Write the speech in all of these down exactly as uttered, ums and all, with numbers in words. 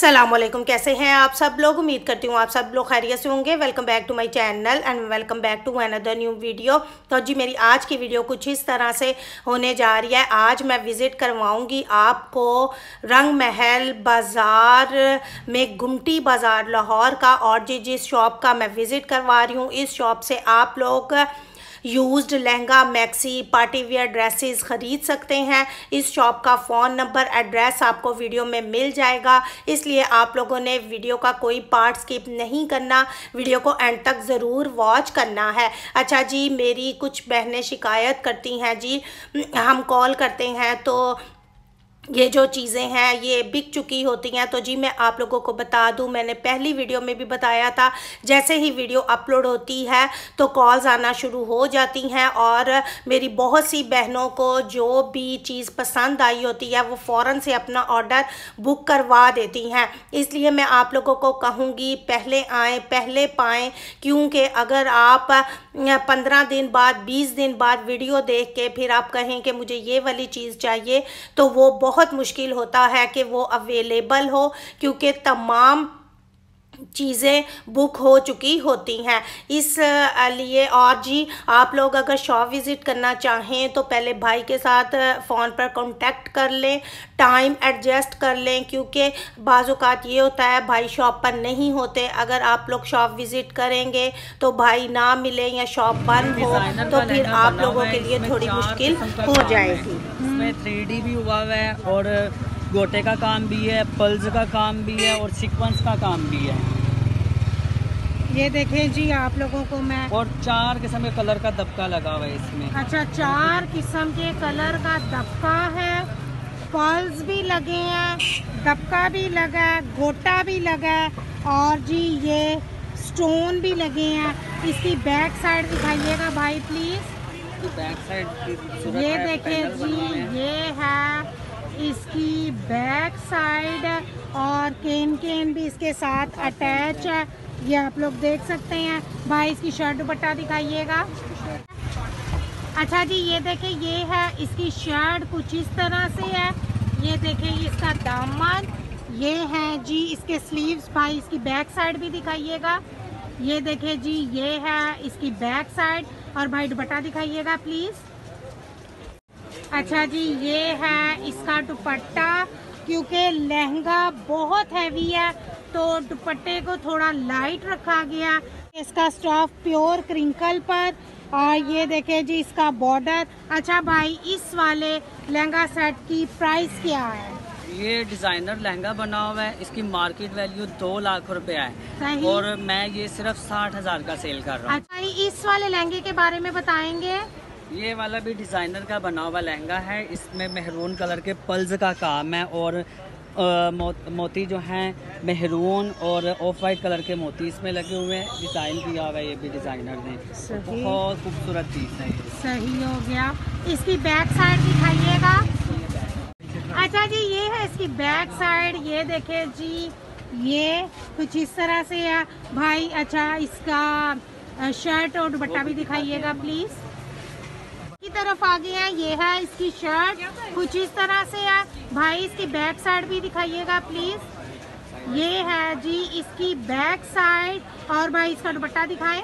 अस्सलामुअलैकुम, कैसे हैं आप सब लोग। उम्मीद करती हूँ आप सब लोग खैरियत से होंगे। Welcome back to my channel and welcome back to another new video. तो जी मेरी आज की वीडियो कुछ इस तरह से होने जा रही है। आज मैं विज़िट करवाऊँगी आपको रंग महल बाज़ार में, गुमटी बाज़ार लाहौर का। और जी जिस शॉप का मैं विज़िट करवा रही हूँ, इस शॉप से आप लोग used lehenga, maxi, party wear dresses ख़रीद सकते हैं। इस शॉप का फ़ोन नंबर, एड्रेस आपको वीडियो में मिल जाएगा, इसलिए आप लोगों ने वीडियो का कोई पार्ट स्किप नहीं करना, वीडियो को एंड तक ज़रूर वॉच करना है। अच्छा जी, मेरी कुछ बहनें शिकायत करती हैं जी, हम कॉल करते हैं तो ये जो चीज़ें हैं ये बिक चुकी होती हैं। तो जी मैं आप लोगों को बता दूं, मैंने पहली वीडियो में भी बताया था, जैसे ही वीडियो अपलोड होती है तो कॉल्स आना शुरू हो जाती हैं और मेरी बहुत सी बहनों को जो भी चीज़ पसंद आई होती है वो फ़ौरन से अपना ऑर्डर बुक करवा देती हैं। इसलिए मैं आप लोगों को कहूँगी पहले आएँ पहले पाएँ, क्योंकि अगर आप पंद्रह दिन बाद, बीस दिन बाद वीडियो देख के फिर आप कहें कि मुझे ये वाली चीज़ चाहिए, तो वो बहुत मुश्किल होता है कि वो अवेलेबल हो, क्योंकि तमाम चीज़ें बुक हो चुकी होती हैं। इस लिए और जी आप लोग अगर शॉप विज़िट करना चाहें तो पहले भाई के साथ फ़ोन पर कांटेक्ट कर लें, टाइम एडजस्ट कर लें, क्योंकि बाज़-औक़ात ये होता है भाई शॉप पर नहीं होते। अगर आप लोग शॉप विज़िट करेंगे तो भाई ना मिले या शॉप बंद हो तो फिर आप लोगों के लिए थोड़ी मुश्किल हो जाएगी। इसमें थ्री डी भी हुआ हुआ है और गोटे का काम भी है, पल्स का काम भी है और सीक्वेंस का काम भी है। ये देखें जी आप लोगों को मैं, और चार किस्म के कलर का दबका लगा हुआ है इसमें। अच्छा, चार किस्म के कलर का दबका है, पल्स भी लगे हैं, दबका भी लगा है, गोटा भी लगा है और जी ये स्टोन भी लगे हैं। इसकी बैक साइड दिखाइएगा भाई प्लीज। बैक साइड ये देखें जी, ये है इसकी बैक साइड और केन केन भी इसके साथ अटैच है, ये आप लोग देख सकते हैं। भाई इसकी शर्ट दुपट्टा दिखाइएगा। अच्छा जी, ये देखें, ये है इसकी शर्ट, कुछ इस तरह से है। ये देखें ये इसका दामन, ये है जी इसके स्लीव्स। भाई इसकी बैक साइड भी दिखाइएगा। ये देखें जी, ये है इसकी बैक साइड और भाई दुपट्टा दिखाइएगा प्लीज। अच्छा जी, ये है इसका दुपट्टा, क्योंकि लहंगा बहुत हैवी है तो दुपट्टे को थोड़ा लाइट रखा गया। इसका स्टफ प्योर क्रिंकल पर और ये देखें जी इसका बॉर्डर। अच्छा भाई, इस वाले लहंगा सेट की प्राइस क्या है? ये डिजाइनर लहंगा बना हुआ है, इसकी मार्केट वैल्यू दो लाख रुपया है और मैं ये सिर्फ साठ हजार का सेल कर रहा हूँ। अच्छा, इस वाले लहंगे के बारे में बताएंगे? ये वाला भी डिजाइनर का बना हुआ लहंगा है, इसमें मेहरून कलर के पल्स का काम है और आ, मो, मोती जो हैं मेहरून और ऑफ वाइट कलर के मोती इसमें लगे हुए हैं। डिज़ाइन किया हुआ है ये भी डिज़ाइनर ने, बहुत खूबसूरत चीज़ है। सही हो गया। इसकी बैक साइड दिखाइएगा। अच्छा जी, ये है इसकी बैक साइड, ये देखे जी, ये कुछ इस तरह से है भाई। अच्छा, इसका शर्ट और दुपट्टा भी दिखाइएगा प्लीज। की तरफ आ गए हैं, ये है इसकी शर्ट, कुछ इस तरह से है भाई। इसकी बैक साइड भी दिखाइएगा प्लीज। ये है जी इसकी बैक साइड और भाई इसका दुपट्टा दिखाएं।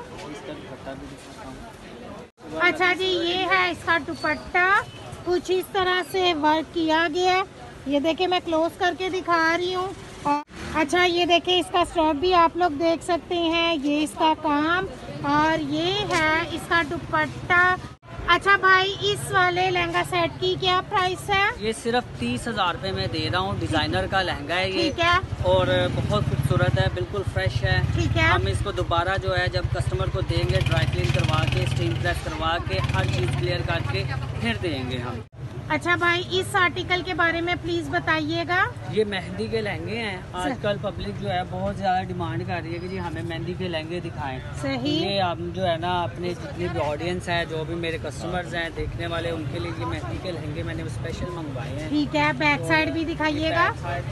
अच्छा जी, ये है इसका दुपट्टा, कुछ इस तरह से वर्क किया गया। ये देखे मैं क्लोज करके दिखा रही हूँ। अच्छा, ये देखे इसका स्टॉप भी आप लोग देख सकते हैं, ये इसका काम और ये है इसका दुपट्टा। अच्छा भाई, इस वाले लहंगा सेट की क्या प्राइस है? ये सिर्फ तीस हजार रुपए में दे रहा हूँ। डिजाइनर का लहंगा है ये, ठीक है, और बहुत खूबसूरत है, बिल्कुल फ्रेश है। ठीक है, हम इसको दोबारा जो है जब कस्टमर को देंगे ड्राई क्लीन करवा के, स्टीम प्रेस करवा के, हर चीज़ क्लियर करके फिर देंगे हम। अच्छा भाई, इस आर्टिकल के बारे में प्लीज बताइएगा। ये मेहंदी के लहंगे हैं। आजकल पब्लिक जो है बहुत ज्यादा डिमांड कर रही है कि जी हमें मेहंदी के लहंगे दिखाएं। सही। ये हम जो है ना अपने जितनी भी ऑडियंस है, जो भी मेरे कस्टमर्स हैं देखने वाले, उनके लिए ये मेहंदी के लहंगे मैंने स्पेशल मंगवाए हैं। ठीक है, बैक साइड भी दिखाइएगा।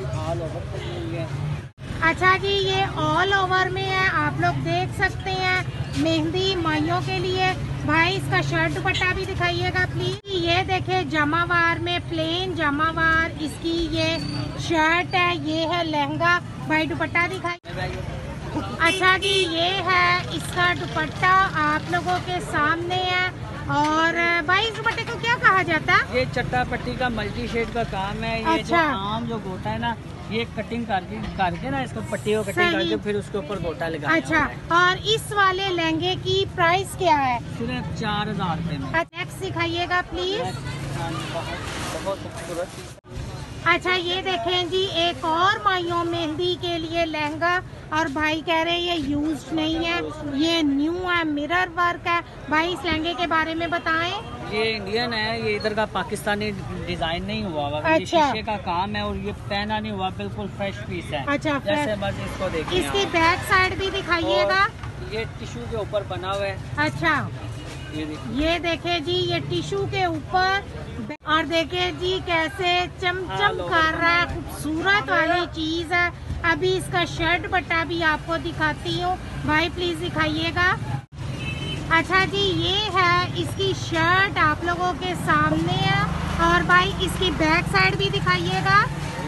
अच्छा जी, ये ऑल ओवर में है, आप लोग देख सकते हैं। मेहंदी माइयों के लिए भाई इसका शर्ट दुपट्टा भी दिखाइएगा प्लीज। ये देखे जमावार में, प्लेन जमावार इसकी ये शर्ट है, ये है लहंगा। भाई दुपट्टा दिखाई। अच्छा जी, ये है इसका दुपट्टा आप लोगों के सामने है। और भाई इस दुपट्टे को क्या कहा जाता है? ये चट्टा पट्टी का मल्टी शेड का काम है। ये अच्छा। जो आम जो गोटा है ना, ये कटिंग करके करके ना इसको पट्टी को कटिंग करके फिर उसके ऊपर गोटा लगा। अच्छा, और इस वाले लहंगे की प्राइस क्या है? सिर्फ चार हजार रुपए में। नेक्स्ट दिखाइएगा प्लीज। बहुत खूबसूरत। अच्छा, ये देखें जी, एक और माइयों मेहंदी के लिए लहंगा। और भाई कह रहे हैं ये यूज नहीं है, ये न्यू है, मिरर वर्क है। भाई इस लहंगे के बारे में बताएं। ये इंडियन है, ये इधर का पाकिस्तानी डिजाइन नहीं हुआ हुआ। अच्छा। ये शीशे का काम है और ये पहना नहीं हुआ, बिल्कुल फ्रेश पीस है। अच्छा, जैसे बस इसको देखिए। इसकी बैक साइड भी दिखाइएगा। ये टिश्यू के ऊपर बना हुआ है। अच्छा, ये देखिए, ये देखे जी, ये टिश्यू के ऊपर। और देखे जी कैसे चमचम कर रहा है, खूबसूरत वाली चीज है। अभी इसका शर्ट बट्टा भी आपको दिखाती हूँ। भाई प्लीज दिखाइएगा। अच्छा जी, ये है इसकी शर्ट आप लोगों के सामने है। और भाई इसकी बैक साइड भी दिखाइएगा।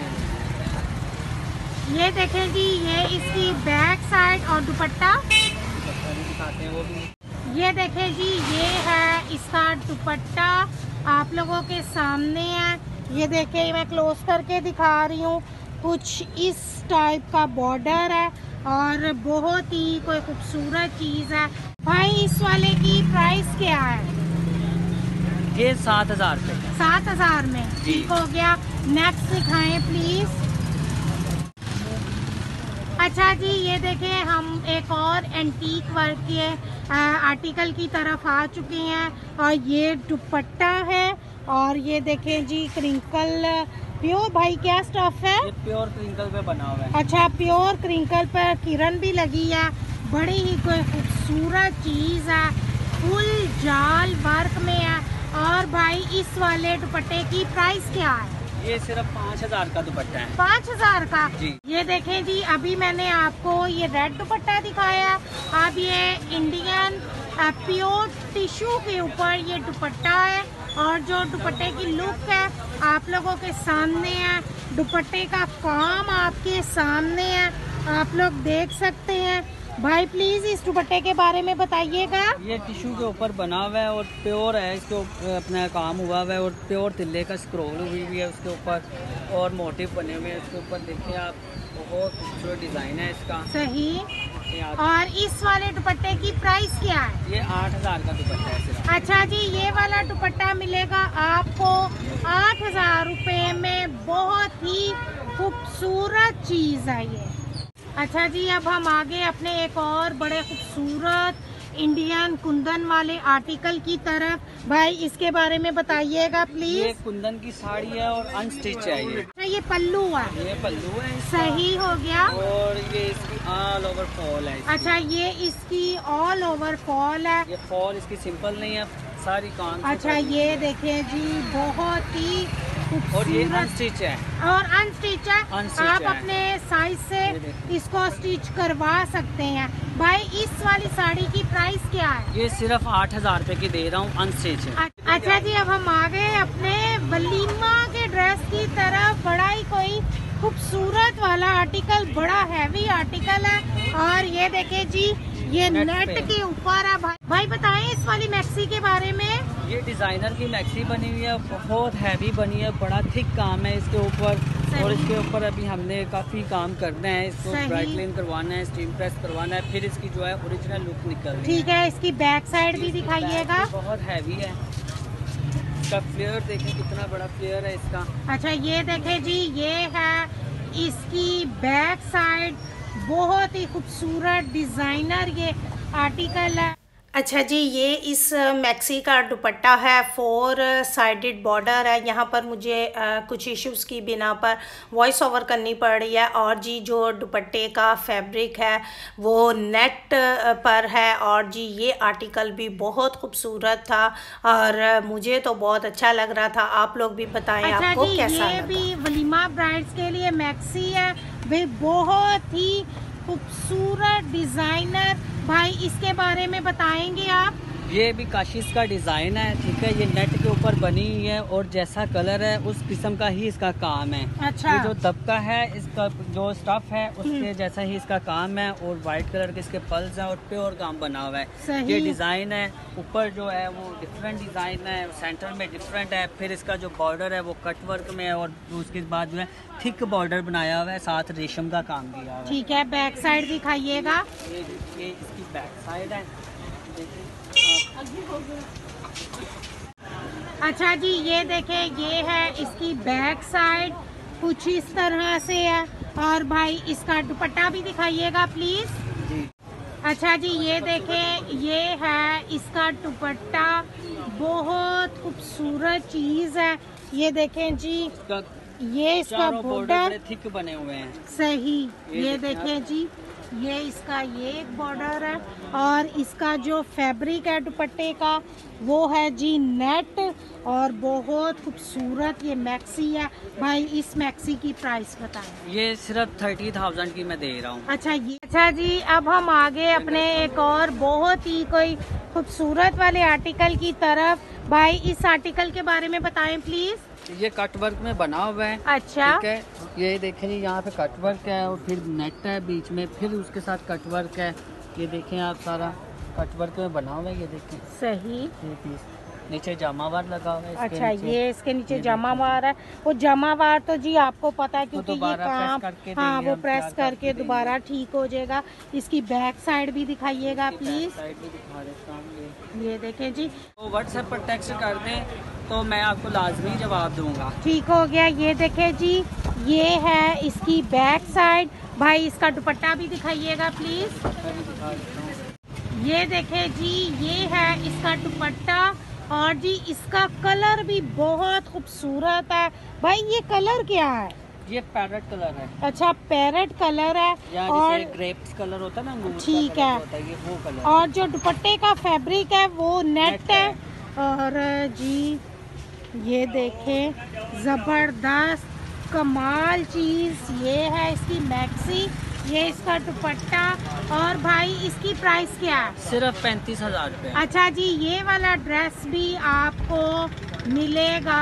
ये देखें जी, ये इसकी बैक साइड और दुपट्टा दिखाते हैं वो भी। ये देखें जी, ये है इसका दुपट्टा आप लोगों के सामने है। ये देखें, मैं क्लोज करके दिखा रही हूँ। कुछ इस टाइप का बॉर्डर है और बहुत ही कोई खूबसूरत चीज है। भाई इस वाले की प्राइस क्या है? ये सात हजार रुपये। सात हजार में ठीक हो गया। नेक्स्ट दिखाएं प्लीज। अच्छा जी, ये देखें, हम एक और एंटीक वर्क के आर्टिकल की तरफ आ चुके हैं। और ये दुपट्टा है। और ये देखें जी, क्रिंकल प्योर। भाई क्या स्टफ है? ये प्योर क्रिंकल पे बना हुआ है। अच्छा, प्योर क्रिंकल पर किरण भी लगी है। बड़ी ही कोई खूबसूरत चीज है, फुल जाल वर्क में है। और भाई इस वाले दुपट्टे की प्राइस क्या है? ये सिर्फ पाँच हजार का दुपट्टा है। पाँच हजार का जी। ये देखें जी, अभी मैंने आपको ये रेड दुपट्टा दिखाया। अब ये इंडियन प्योर टिश्यू के ऊपर ये दुपट्टा है। और जो दुपट्टे की लुक है आप लोगों के सामने है। दुपट्टे का काम आपके सामने है, आप लोग देख सकते हैं। भाई प्लीज इस दुपट्टे के बारे में बताइएगा। ये टिश्यू के ऊपर बना हुआ है और प्योर है, इसके ऊपर अपना काम हुआ हुआ है। और प्योर तिल्ले का स्क्रोल हुई हुई है उसके ऊपर और मोटिव बने हुए हैं इसके ऊपर। देखिए आप, बहुत खूबसूरत डिजाइन है इसका। सही। और इस वाले दुपट्टे की प्राइस क्या है? ये आठ हजार का दुपट्टा है सिर्फ। अच्छा जी, ये वाला दुपट्टा मिलेगा आपको आठ हजार रुपये में। बहुत ही खूबसूरत चीज है ये। अच्छा जी, अब हम आगे अपने एक और बड़े खूबसूरत इंडियन कुंदन वाले आर्टिकल की तरफ। भाई इसके बारे में बताइएगा प्लीज। ये कुंदन की साड़ी है और अनस्टिच है ये। अच्छा, ये पल्लू है। ये पल्लू है इसका। सही हो गया। और ये इसकी ऑल ओवर फॉल है इसकी। अच्छा, ये इसकी ऑल ओवर फॉल है। ये फॉल इसकी सिंपल नहीं है, सारी कान। अच्छा, ये देखें जी, बहुत ही और ये खूबसूरत अनस्टिच है। और अनस्टिच है। Unstitch आप है। अपने साइज से इसको स्टिच करवा सकते हैं। भाई इस वाली साड़ी की प्राइस क्या है? ये सिर्फ आठ हजार रुपए की दे रहा हूँ, अनस्टिच है। अच्छा जी, अब हम आ गए अपने वलीमा के ड्रेस की तरफ। बड़ा ही कोई खूबसूरत वाला आर्टिकल, बड़ा हैवी आर्टिकल है। और ये देखे जी, ये नेट नेट पे। के ऊपर है। भाई भाई बताएं इस वाली मैक्सी के बारे में। ये डिजाइनर की मैक्सी बनी हुई है, बहुत हैवी बनी है, बड़ा थिक काम है इसके ऊपर। और इसके ऊपर अभी हमने काफी काम करना है, इसको ड्राई क्लीन करवाना है, स्टीम प्रेस करवाना है, फिर इसकी जो है ओरिजिनल लुक निकल रही है। ठीक है, इसकी बैक साइड भी दिखाइएगा। बहुत हैवी है। इसका फ्लेयर देखें, कितना बड़ा फ्लेयर है इसका। अच्छा, ये देखें जी, ये है इसकी बैक साइड। बहुत ही खूबसूरत डिजाइनर ये आर्टिकल है। अच्छा जी, ये इस मैक्सी का दुपट्टा है, फोर साइडेड बॉर्डर है। यहाँ पर मुझे आ, कुछ इश्यूज़ की बिना पर वॉइस ओवर करनी पड़ रही है। और जी जो दुपट्टे का फैब्रिक है वो नेट पर है। और जी ये आर्टिकल भी बहुत खूबसूरत था और मुझे तो बहुत अच्छा लग रहा था। आप लोग भी बताएं, अच्छा आपको जी, कैसा ये लगा? भी वलीमा ब्राइड्स के लिए मैक्सी है, वे बहुत ही खूबसूरत डिजाइनर। भाई इसके बारे में बताएंगे आप? ये भी काशिश का डिज़ाइन है, ठीक है। ये नेट के ऊपर बनी हुई है और जैसा कलर है उस किस्म का ही इसका काम है। अच्छा। ये जो दबका है इसका जो स्टफ है उसके जैसा ही इसका काम है और वाइट कलर के इसके पल्स हैं और प्योर काम बना हुआ है। ये डिज़ाइन है, ऊपर जो है वो डिफरेंट डिज़ाइन है, सेंटर में डिफरेंट है। फिर इसका जो बॉर्डर है वो कट वर्क में है और उसके बाद जो है थिक बॉर्डर बनाया हुआ है, साथ रेशम का काम किया हुआ है। ठीक है, बैक साइड दिखाइएगा। ये, ये इसकी बैक साइड है। अच्छा जी, ये देखें, ये है इसकी बैक साइड, कुछ इस तरह से है। और भाई इसका दुपट्टा भी दिखाइएगा प्लीज जी। अच्छा जी, ये देखें, ये है इसका दुपट्टा, बहुत खूबसूरत चीज है। ये देखें जी, ये इसका बॉर्डर थिक बने हुए हैं। सही, ये देखें जी, ये इसका ये एक बॉर्डर है और इसका जो फैब्रिक है दुपट्टे का वो है जी नेट और बहुत खूबसूरत ये मैक्सी है। भाई इस मैक्सी की प्राइस बताएं। ये सिर्फ थर्टी थाउजेंड की मैं दे रहा हूँ। अच्छा ये अच्छा जी, अब हम आगे अपने एक और बहुत ही कोई खूबसूरत वाले आर्टिकल की तरफ। भाई इस आर्टिकल के बारे में बताएं प्लीज। ये कट वर्क में बना हुआ है। अच्छा, ठीक है, ये देखें जी, यहाँ पे कट वर्क है और फिर नेट है बीच में, फिर उसके साथ कट वर्क है। ये देखें आप, सारा कट वर्क में बना हुआ है। ये देखें सही, ये पीस नीचे जामावार लगा हुआ है। अच्छा, ये इसके नीचे जामावार है। वो जामावार तो जी आपको पता है क्योंकि ये काम, हाँ वो प्रेस करके दोबारा ठीक हो जाएगा। इसकी बैक साइड भी दिखाइएगा प्लीज। साइड भी दिखा देता हूँ। ये देखें जी, तो व्हाट्सएप पर टेक्स्ट कर दें तो मैं आपको लाजमी जवाब दूंगा। ठीक हो गया। ये देखें जी, ये है इसकी बैक साइड। भाई इसका दुपट्टा भी दिखाइएगा प्लीज। ये देखें जी, ये है इसका दुपट्टा और जी इसका कलर भी बहुत खूबसूरत है। भाई ये कलर क्या है? ये पैरेट कलर है। अच्छा, पैरेट कलर है और ग्रेप्स कलर होता है ना, अंगूर ठीक है, है, ये वो कलर। और जो दुपट्टे का फैब्रिक है वो नेट है। और जी ये देखें, जबरदस्त कमाल चीज ये है इसकी मैक्सी, ये इसका दुपट्टा। और भाई इसकी प्राइस क्या है? सिर्फ पैंतीस हजार रूपए। अच्छा जी, ये वाला ड्रेस भी आपको मिलेगा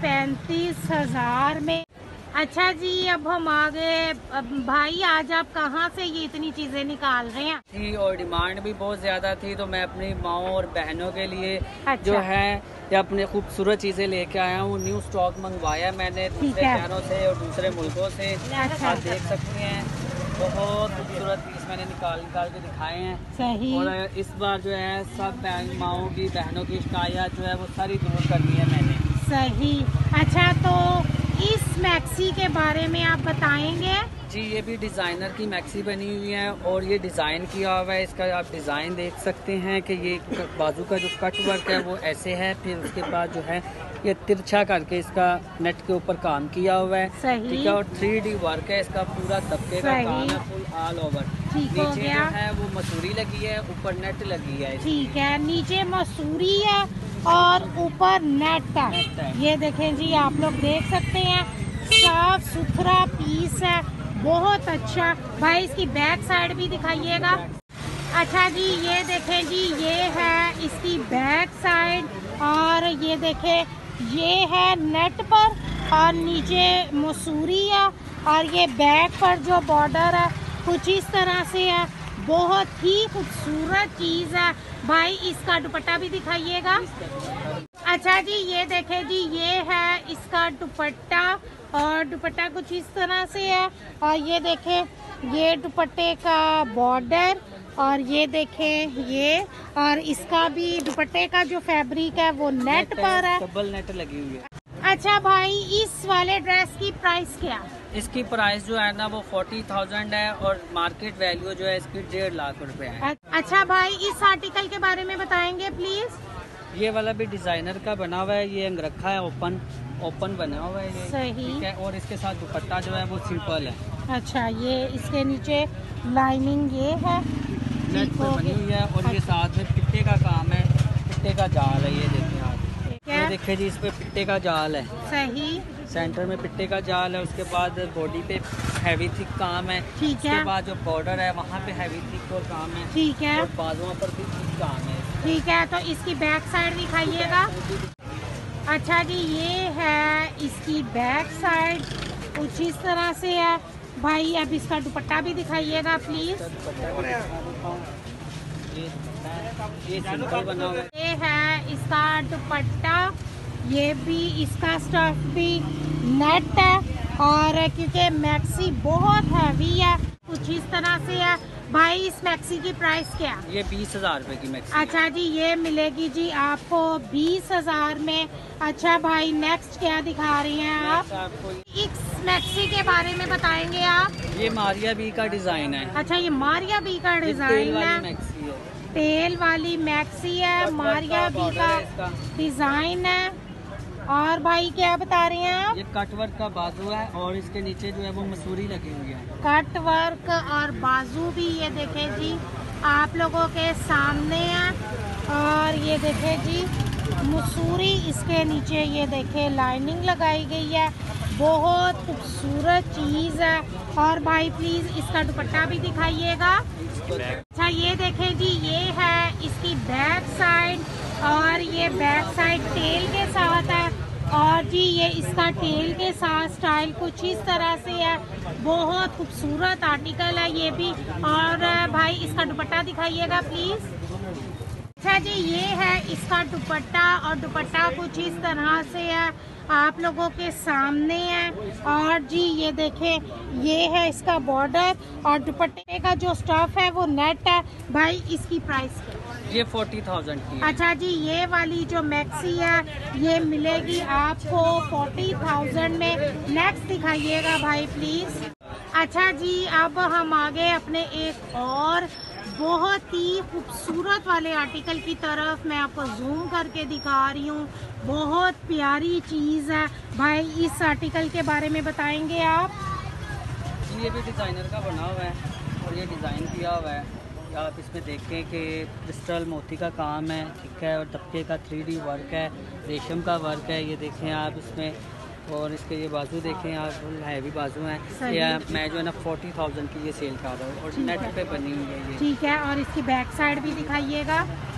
पैंतीस हजार में। अच्छा जी, अब हम आगे। अब भाई आज आप कहाँ से ये इतनी चीजें निकाल रहे हैं? थी और डिमांड भी बहुत ज्यादा थी तो मैं अपनी माओ और बहनों के लिए अच्छा। जो है ये अपने खूबसूरत चीजें लेके आया हूँ। न्यू स्टॉक मंगवाया मैंने दूसरे शहरों से और दूसरे मुल्कों से। अच्छा। आप देख सकते हैं, बहुत खूबसूरत पीस मैंने निकाल निकाल के दिखाए हैं। सही। और इस बार जो है सब माओ की बहनों की शिकायत जो है वो सारी दूर करनी है मैंने। सही। अच्छा, तो इस मैक्सी के बारे में आप बताएंगे? जी, ये भी डिज़ाइनर की मैक्सी बनी हुई है और ये डिज़ाइन किया हुआ है। इसका आप डिज़ाइन देख सकते हैं कि ये बाजू का जो कट वर्क है वो ऐसे है, फिर उसके बाद जो है ये तिरछा करके इसका नेट के ऊपर काम किया हुआ है। सही। ठीक है, और थ्री डी वर्क है इसका, पूरा दबके का काम है, फुल ऑल ओवर। ठीक हो नीचे गया। जो है वो मसूरी लगी है, ऊपर नेट लगी है। ठीक है, नीचे मसूरी है और ऊपर नेट है। ये देखें जी, आप लोग देख सकते हैं, साफ सुथरा पीस है, बहुत अच्छा। भाई इसकी बैक साइड भी दिखाइएगा। अच्छा जी, ये देखें जी, ये है इसकी बैक साइड और ये देखें, ये है नेट पर और नीचे मसूरी है और ये बैक पर जो बॉर्डर है कुछ इस तरह से है। बहुत ही खूबसूरत चीज है। भाई इसका दुपट्टा भी दिखाइएगा। अच्छा जी, ये देखें जी, ये है इसका दुपट्टा और दुपट्टा कुछ इस तरह से है और ये देखें, ये दुपट्टे का बॉर्डर और ये देखें ये, और इसका भी दुपट्टे का जो फैब्रिक है वो नेट पर है, डबल नेट लगी हुई है। अच्छा भाई, इस वाले ड्रेस की प्राइस क्या? इसकी प्राइस जो है ना वो फोर्टी थाउजेंड है और मार्केट वैल्यू जो है इसकी डेढ़ लाख रुपए है। अच्छा भाई, इस आर्टिकल के बारे में बताएंगे प्लीज। ये वाला भी डिजाइनर का बना हुआ है, ये अंगरखा है, ओपन ओपन बना हुआ है ये। सही। ठीक है, और इसके साथ दुपट्टा जो है वो सिंपल है। अच्छा, ये इसके नीचे लाइनिंग ये है, नेट पे बनी हुई है और ये साथ में पिट्टे का काम है, पिट्टे का जाल है। ये देखें आप, ये देखें जी, इस पे पिट्टे का जाल है। सही। सेंटर में पिट्टे का जाल है, उसके बाद बॉडी पे हैवी थिक काम है। ठीक है। उसके बाद जो बॉर्डर है वहाँ पे हैवी थिक और काम है। ठीक है। और बाजुओं पर भी थिक काम है। ठीक है, तो इसकी बैक साइड दिखाइएगा। अच्छा जी, ये है इसकी बैक साइड, कुछ इस तरह से है। भाई अब इसका दुपट्टा भी दिखाइएगा प्लीज। ये है इसका दुपट्टा, ये भी इसका स्टफ भी नेट है, और क्योंकि मैक्सी बहुत हैवी है कुछ इस तरह से है। भाई इस मैक्सी की प्राइस क्या? ये बीस हजार रुपए की मैक्सी। अच्छा जी, ये मिलेगी जी आपको बीस हजार में। अच्छा भाई नेक्स्ट क्या दिखा रही हैं आप? इस मैक्सी के बारे में बताएंगे आप? ये मारिया बी का डिजाइन है। अच्छा, ये मारिया बी का डिजाइन है, मैक्सी है, टेल वाली मैक्सी है, मारिया बी का डिजाइन है। और भाई क्या बता रही हैं आप? ये कट वर्क का बाजू है और इसके नीचे जो है वो मसूरी लगी हुई है। कट वर्क और बाजू भी ये देखें जी आप लोगों के सामने है, और ये देखें जी मसूरी इसके नीचे ये देखें लाइनिंग लगाई गई है, बहुत खूबसूरत चीज़ है। और भाई प्लीज इसका दुपट्टा भी दिखाइएगा। अच्छा ये देखें जी, ये है इसकी बैक साइड, और ये बैक साइड टेल के साथ है, और जी ये इसका टेल के साथ स्टाइल कुछ इस तरह से है, बहुत खूबसूरत आर्टिकल है ये भी। और भाई इसका दुपट्टा दिखाइएगा प्लीज। अच्छा जी, ये है इसका दुपट्टा, और दुपट्टा कुछ इस तरह से है आप लोगों के सामने है। और जी ये देखें, ये है इसका बॉर्डर, और दुपट्टे का जो स्टफ है वो नेट है। भाई इसकी प्राइस ये फोर्टी थाउजेंड की है। अच्छा जी, ये वाली जो मैक्सी है ये मिलेगी आपको फोर्टी थाउजेंड में। नेक्स्ट दिखाइएगा भाई प्लीज। अच्छा जी, अब हम आगे अपने एक और बहुत ही खूबसूरत वाले आर्टिकल की तरफ मैं आपको जूम करके दिखा रही हूँ। बहुत प्यारी चीज़ है भाई, इस आर्टिकल के बारे में बताएंगे आप? ये भी डिज़ाइनर का बना हुआ है और ये डिज़ाइन किया हुआ है। आप इसमें देखें कि क्रिस्टल मोती का काम है, ठीक है, और दबके का थ्री डी वर्क है, रेशम का वर्क है, ये देखें आप इसमें। और इसके ये बाजू देखें आप, हैवी बाजू हैं। ये मैं जो है ना फोर्टी थाउजेंड की ये सेल कर रहा हूँ, और नेट पे बनी हुई है ये। ठीक है, और इसकी बैक साइड भी दिखाइएगा।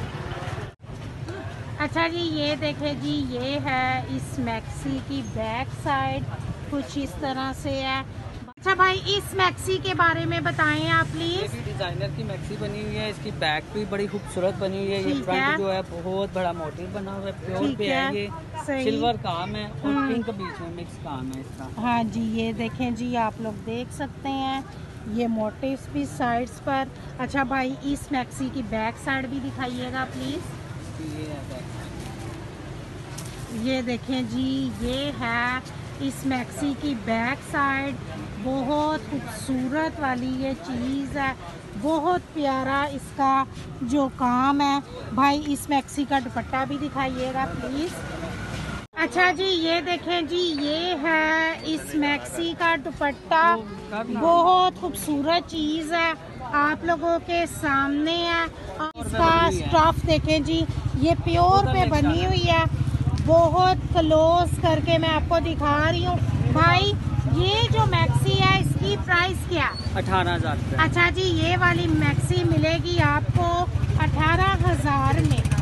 अच्छा जी, ये देखें जी, ये है इस मैक्सी की बैक साइड, कुछ इस तरह से है। अच्छा भाई इस मैक्सी के बारे में बताएं आप प्लीज। ये भी डिजाइनर की मैक्सी बनी हुई है, इसकी बैक भी बड़ी खूबसूरत बनी हुई है। ये फ्रंट जो है बहुत बड़ा मोटिव बना हुआ है, प्योर पे है, ये सिल्वर काम है और पिंक बीच में मिक्स काम है इसका। हाँ जी, ये देखें जी आप लोग देख सकते हैं ये मोटिव्स भी साइड्स पर। अच्छा भाई इस मैक्सी की बैक साइड भी दिखाइएगा प्लीज। ये है बैक साइड, ये देखें जी, ये है इस मैक्सी की बैक साइड, बहुत खूबसूरत वाली ये चीज़ है, बहुत प्यारा इसका जो काम है। भाई इस मैक्सी का दुपट्टा भी दिखाइएगा प्लीज़। अच्छा जी, ये देखें जी, ये है इस मैक्सी का दुपट्टा, बहुत खूबसूरत चीज़ है आप लोगों के सामने है। इसका स्टफ देखें जी, ये प्योर पे बनी हुई है, बहुत क्लोज करके मैं आपको दिखा रही हूँ। भाई ये जो मैक्सी है इसकी प्राइस क्या? अठारह हजार। अच्छा जी, ये वाली मैक्सी मिलेगी आपको अठारह हजार में।